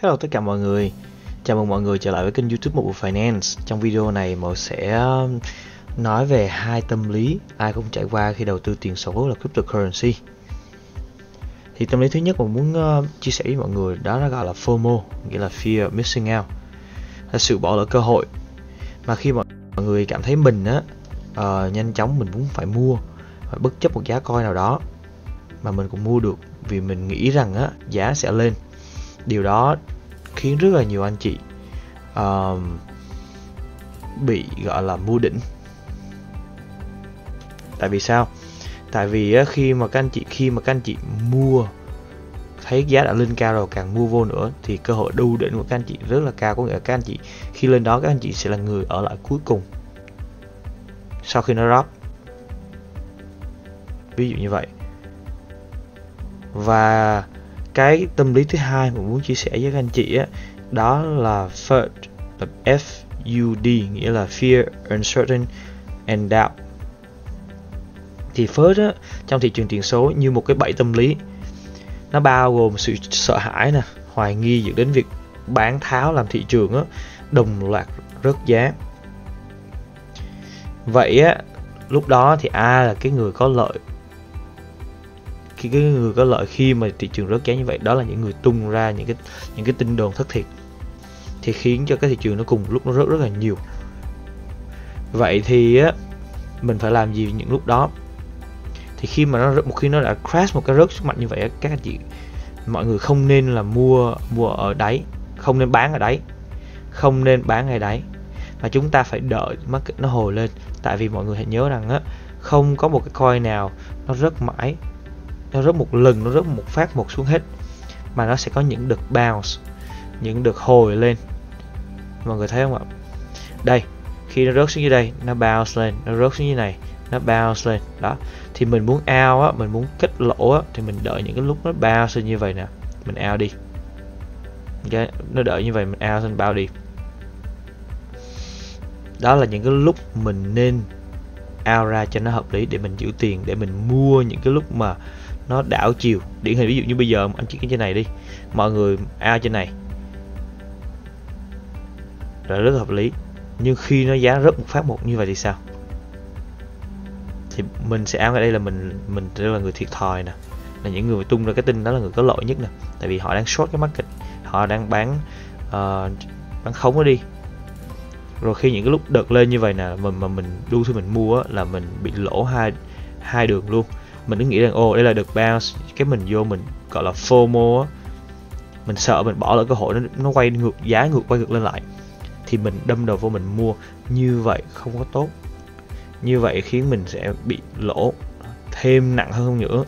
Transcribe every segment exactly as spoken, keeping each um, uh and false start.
Hello tất cả mọi người, chào mừng mọi người trở lại với kênh YouTube Một Bộ Finance. Trong video này Mo sẽ nói về hai tâm lý ai cũng trải qua khi đầu tư tiền số là cryptocurrency. Thì tâm lý thứ nhất Mo muốn uh, chia sẻ với mọi người đó là gọi là FOMO, nghĩa là Fear of Missing Out, là sự bỏ lỡ cơ hội. Mà khi mọi người cảm thấy mình á uh, nhanh chóng mình muốn phải mua, phải bất chấp một giá coin nào đó mà mình cũng mua được vì mình nghĩ rằng á giá sẽ lên. Điều đó khiến rất là nhiều anh chị uh, bị gọi là mua đỉnh. Tại vì sao? Tại vì uh, khi mà các anh chị khi mà các anh chị mua thấy giá đã lên cao rồi, càng mua vô nữa thì cơ hội đu đỉnh của các anh chị rất là cao. Có nghĩa là các anh chị khi lên đó các anh chị sẽ là người ở lại cuối cùng sau khi nó drop, ví dụ như vậy. Và cái tâm lý thứ hai mà muốn chia sẻ với các anh chị á, đó là F U D, là F U D, nghĩa là Fear, Uncertain and Doubt. Thì F U D á, trong thị trường tiền số như một cái bẫy tâm lý. Nó bao gồm sự sợ hãi nè, hoài nghi dẫn đến việc bán tháo, làm thị trường á đồng loạt rớt giá. Vậy á, lúc đó thì ai là cái người có lợi? Khi cái người có lợi khi mà thị trường rớt giá như vậy, đó là những người tung ra những cái những cái tin đồn thất thiệt, thì khiến cho cái thị trường nó cùng lúc nó rớt rất là nhiều. Vậy thì á, mình phải làm gì những lúc đó? Thì khi mà nó một khi nó đã crash một cái rớt sức mạnh như vậy á, các anh chị mọi người không nên là mua mua ở đáy, không nên bán ở đáy, không nên bán ngay đáy, mà chúng ta phải đợi market nó hồi lên. Tại vì mọi người hãy nhớ rằng á, không có một cái coin nào nó rớt mãi, nó rớt một lần, nó rớt một phát một xuống hết, mà nó sẽ có những đợt bounce, những đợt hồi lên. Mọi người thấy không ạ? Đây, khi nó rớt xuống dưới đây, nó bounce lên, nó rớt xuống dưới này, nó bounce lên. Đó, thì mình muốn out á, mình muốn kết lỗ á, thì mình đợi những cái lúc nó bounce lên như vậy nè, mình out đi. Okay, nó đợi như vậy mình out lên bao đi. Đó là những cái lúc mình nên out ra cho nó hợp lý để mình giữ tiền, để mình mua những cái lúc mà nó đảo chiều. Điển hình ví dụ như bây giờ anh chị cái trên này đi, mọi người out trên này là rất hợp lý, nhưng khi nó giá rớt một phát một như vậy thì sao? Thì mình sẽ out ở đây là mình mình sẽ là người thiệt thòi nè, là những người tung ra cái tin đó là người có lợi nhất nè. Tại vì họ đang short cái market, họ đang bán uh, bán khống nó đi. Rồi khi những cái lúc đợt lên như vậy nè, mình mà mình đu thì mình mua á, là mình bị lỗ hai hai đường luôn. Mình cứ nghĩ rằng ô đây là đợt bounce, cái mình vô mình gọi là FOMO á, mình sợ mình bỏ lỡ cơ hội, nó nó quay ngược giá, ngược quay ngược lên lại, thì mình đâm đầu vô mình mua. Như vậy không có tốt, như vậy khiến mình sẽ bị lỗ thêm nặng hơn nữa.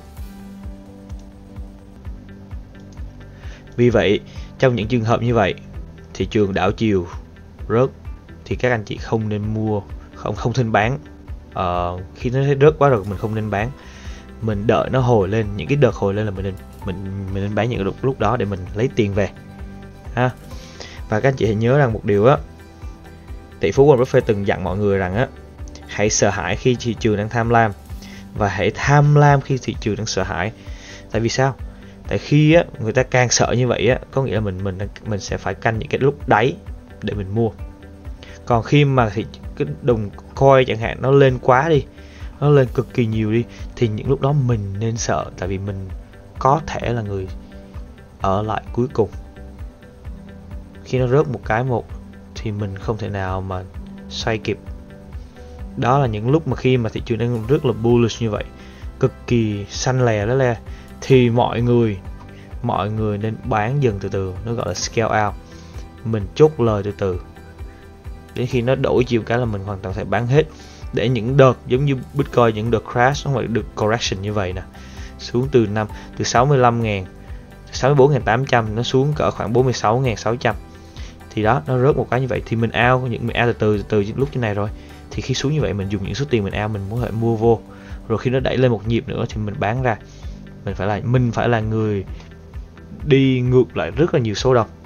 Vì vậy trong những trường hợp như vậy, thị trường đảo chiều rớt thì các anh chị không nên mua, không không nên bán. Uh, khi nó thấy rớt quá rồi mình không nên bán, mình đợi nó hồi lên. Những cái đợt hồi lên là mình nên mình mình nên bán những cái lúc đó để mình lấy tiền về ha. Và các anh chị hãy nhớ rằng một điều á, tỷ phú Warren Buffett từng dặn mọi người rằng á, hãy sợ hãi khi thị trường đang tham lam, và hãy tham lam khi thị trường đang sợ hãi. Tại vì sao? Tại khi á người ta càng sợ như vậy á, có nghĩa là mình mình mình sẽ phải canh những cái lúc đáy để mình mua. Còn khi mà thì cái đồng coin chẳng hạn nó lên quá đi, nó lên cực kỳ nhiều đi, thì những lúc đó mình nên sợ. Tại vì mình có thể là người ở lại cuối cùng. Khi nó rớt một cái một thì mình không thể nào mà xoay kịp. Đó là những lúc mà khi mà thị trường đang rất là bullish như vậy, cực kỳ xanh lè đó le, thì mọi người mọi người nên bán dần từ từ, nó gọi là scale out. Mình chốt lời từ từ, đến khi nó đổi chiều cái là mình hoàn toàn phải bán hết. Để những đợt giống như Bitcoin, những đợt crash nó phải được correction như vậy nè, xuống từ năm từ sáu mươi lăm ngàn, sáu mươi bốn nghìn tám trăm, nó xuống cỡ khoảng bốn mươi sáu nghìn sáu trăm. Thì đó, nó rớt một cái như vậy thì mình out, những mình out từ từ từ lúc như này rồi. Thì khi xuống như vậy mình dùng những số tiền mình out, mình muốn phải mua vô. Rồi khi nó đẩy lên một nhịp nữa thì mình bán ra. Mình phải là mình phải là người đi ngược lại rất là nhiều số đông.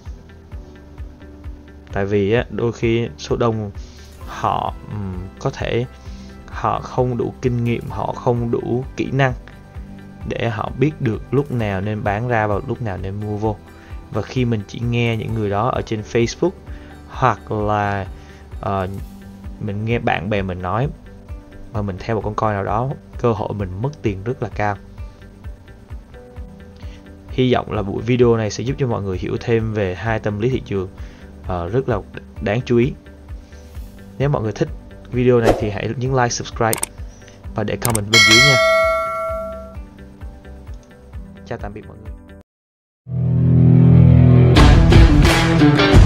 Tại vì á, đôi khi số đông họ um, có thể họ không đủ kinh nghiệm, họ không đủ kỹ năng để họ biết được lúc nào nên bán ra và lúc nào nên mua vô. Và khi mình chỉ nghe những người đó ở trên Facebook, hoặc là uh, mình nghe bạn bè mình nói mà mình theo một con coin nào đó, cơ hội mình mất tiền rất là cao. Hy vọng là buổi video này sẽ giúp cho mọi người hiểu thêm về hai tâm lý thị trường uh, rất là đáng chú ý. Nếu mọi người thích video này thì hãy nhấn like, subscribe và để comment bên dưới nha. Chào tạm biệt mọi người.